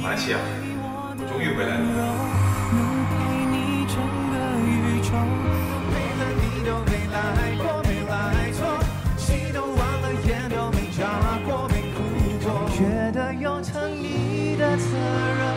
马来西亚，我终于回来了。 觉得有疼你的责任。